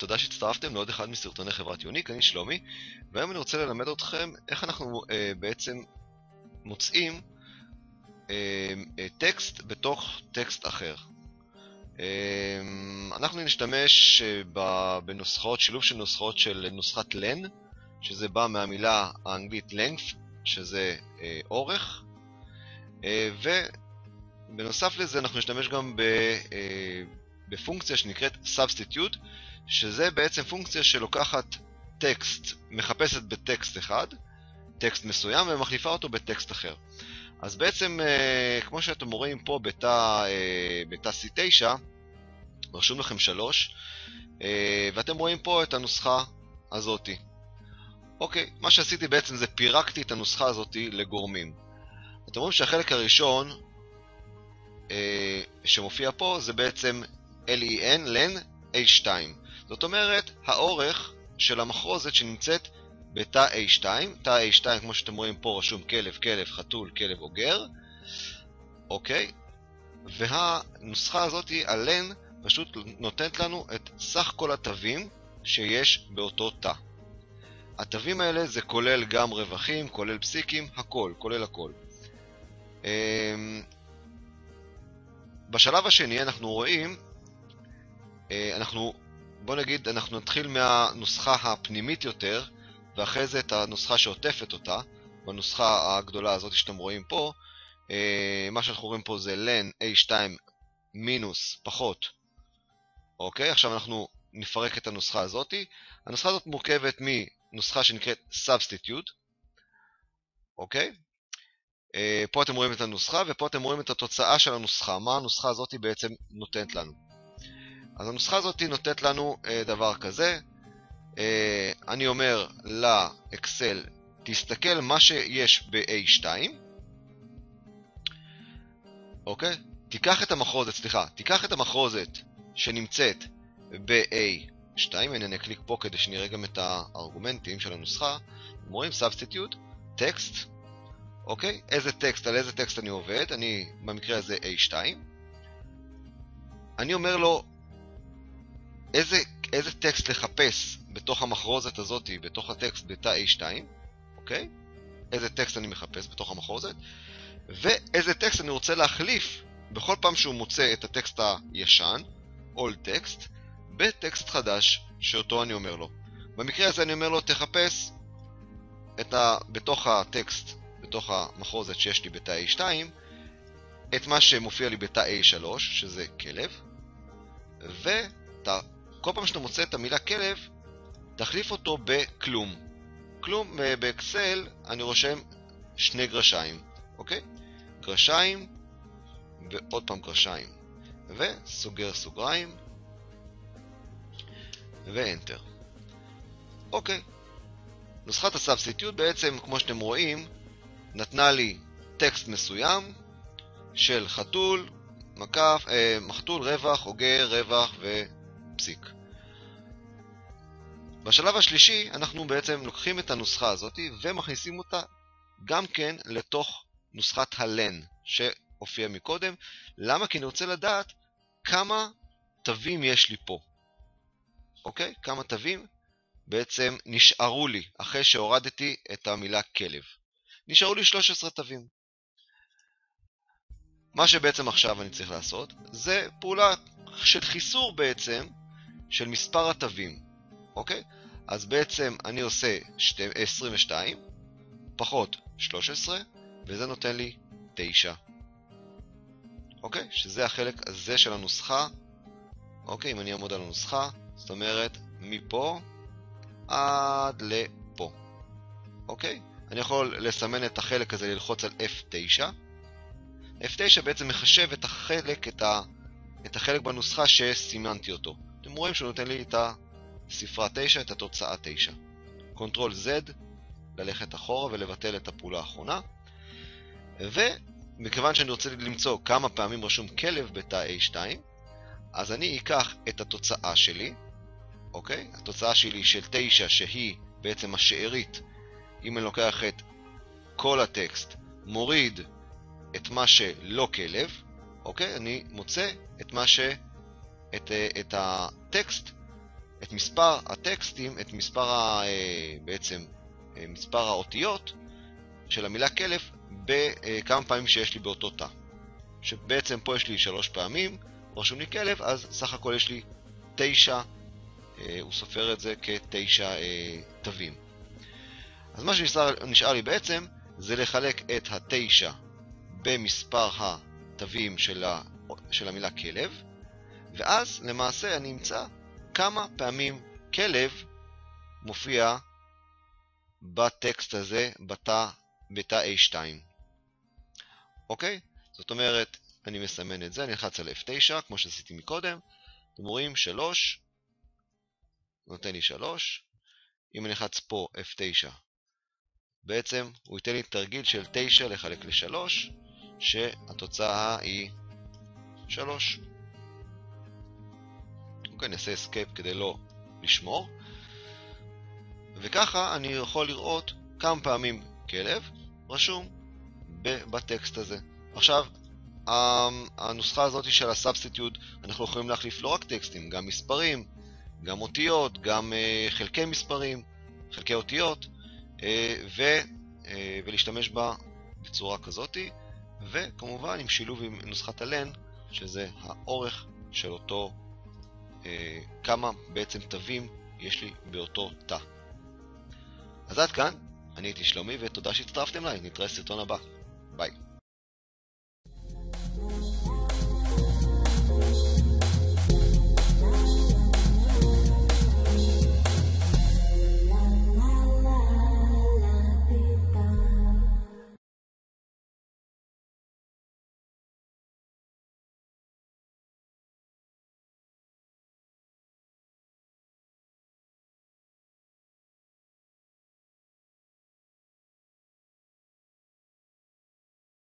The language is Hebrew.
ותודה שהצטרפתם לעוד אחד מסרטוני חברת יוניק. אני שלומי, והיום אני רוצה ללמד אתכם איך אנחנו בעצם מוצאים טקסט בתוך טקסט אחר. אנחנו נשתמש בנוסחאות, שילוב של נוסחאות של נוסחת len, שזה בא מהמילה האנגלית length, שזה אורך, ובנוסף לזה אנחנו נשתמש גם בפונקציה שנקראת substitute, שזה בעצם פונקציה שלוקחת טקסט, מחפשת בטקסט אחד, טקסט מסוים, ומחליפה אותו בטקסט אחר. אז בעצם, כמו שאתם רואים פה בתא C9, רשום לכם 3, ואתם רואים פה את הנוסחה הזאתי. אוקיי, מה שעשיתי בעצם זה פירקתי את הנוסחה הזאתי לגורמים. אתם רואים שהחלק הראשון שמופיע פה זה בעצם len A2. זאת אומרת, האורך של המחרוזת שנמצאת בתא A2, תא A2 כמו שאתם רואים פה רשום כלב, כלב, חתול, כלב, אוגר, אוקיי? והנוסחה הזאת, len, פשוט נותנת לנו את סך כל התווים שיש באותו תא. התווים האלה זה כולל גם רווחים, כולל פסיקים, הכל, כולל הכל. בשלב השני אנחנו רואים, בוא נגיד, אנחנו נתחיל מהנוסחה הפנימית יותר, ואחרי זה את הנוסחה שעוטפת אותה, בנוסחה הגדולה הזאת שאתם רואים פה, מה שאנחנו רואים פה זה len A2 מינוס פחות. אוקיי, עכשיו אנחנו נפרק את הנוסחה הזאת. הנוסחה הזאת מורכבת מנוסחה שנקראת substitute. אוקיי? פה אתם רואים את הנוסחה, ופה אתם רואים את התוצאה של הנוסחה. מה הנוסחה הזאת בעצם נותנת לנו? אז הנוסחה הזאת נותנת לנו דבר כזה. אני אומר לאקסל, תסתכל מה שיש ב-A2. אוקיי? תיקח את המחרוזת שנמצאת ב-A2. אני אקליק פה כדי שנראה גם את הארגומנטים של הנוסחה. אתם רואים substitute, טקסט. אוקיי? על איזה טקסט אני עובד? אני במקרה הזה A2. אני אומר לו איזה טקסט לחפש בתוך המחרוזת הזאת, בתוך הטקסט בתא A2. אוקיי? איזה טקסט אני מחפש בתוך המחרוזת, ואיזה טקסט אני רוצה להחליף בכל פעם שהוא מוצא את הטקסט הישן, old text, בטקסט חדש שאותו אני אומר לו. במקרה הזה אני אומר לו תחפש בתוך הטקסט, בתוך המחרוזת שיש לי בתא A2, את מה שמופיע לי בתא A3, שזה כלב, וכל פעם שאתה מוצא את המילה כלב, תחליף אותו בכלום. כלום, באקסל אני רושם 2 גרשיים, אוקיי? גרשיים, ועוד פעם גרשיים, וסוגר סוגריים, ואנטר. אוקיי. נוסחת הסאבסטיטוט בעצם, כמו שאתם רואים, נתנה לי טקסט מסוים של חתול, מחתול, רווח, אוגר, רווח ופסיק. בשלב השלישי אנחנו בעצם לוקחים את הנוסחה הזאת ומכניסים אותה גם כן לתוך נוסחת len שהופיע מקודם. למה? כי אני רוצה לדעת כמה תווים יש לי פה. אוקיי? כמה תווים בעצם נשארו לי אחרי שהורדתי את המילה כלב. נשארו לי 13 תווים. מה שבעצם עכשיו אני צריך לעשות זה פעולה של חיסור בעצם של מספר התווים. אוקיי? אז בעצם אני עושה 22 פחות 13, וזה נותן לי 9. אוקיי? שזה החלק הזה של הנוסחה. אוקיי? אם אני אעמוד על הנוסחה, זאת אומרת מפה עד לפה. אוקיי? אני יכול לסמן את החלק הזה, ללחוץ על F9. F9 בעצם מחשב את החלק בנוסחה שסימנתי אותו. אתם רואים שהוא נותן לי את הספרה 9, את התוצאה 9. קונטרול Z, ללכת אחורה ולבטל את הפעולה האחרונה. ומכיוון שאני רוצה למצוא כמה פעמים רשום כלב בתא A2, אז אני אקח את התוצאה שלי, אוקיי? התוצאה שלי של 9, שהיא בעצם השארית. אם אני לוקח את כל הטקסט, מוריד את מה שלא כלב, אוקיי? אני מוצא את הטקסט את מספר הטקסטים, את מספר בעצם מספר האותיות של המילה כלב בכמה פעמים שיש לי באותו תא. שבעצם פה יש לי 3 פעמים, רשום לי כלב, אז סך הכל יש לי 9, הוא סופר את זה כ9 תווים. אז מה שנשאר לי בעצם זה לחלק את ה9 במספר התווים של המילה כלב, ואז למעשה אני אמצא כמה פעמים כלב מופיע בטקסט הזה בתא A2. אוקיי? זאת אומרת, אני מסמן את זה, אני אלחץ על F9, כמו שעשיתי מקודם. אתם רואים 3, נותן לי 3. אם אני אלחץ פה F9, בעצם הוא ייתן לי תרגיל של 9 לחלק ל3, שהתוצאה היא 3. אוקיי, נעשה escape כדי לא לשמור. וככה אני יכול לראות כמה פעמים כלב רשום בטקסט הזה. עכשיו, הנוסחה הזאת של הסאבסטיטיוט, אנחנו יכולים להחליף לא רק טקסטים, גם מספרים, גם אותיות, גם חלקי מספרים, חלקי אותיות, ולהשתמש בה בצורה כזאת, וכמובן עם שילוב עם נוסחת הלן, שזה האורך של אותו, כמה בעצם תווים יש לי באותו תא. אז עד כאן, אני הייתי שלומי ותודה שהצטרפתם אליי, נתראה בסרטון הבא. ביי.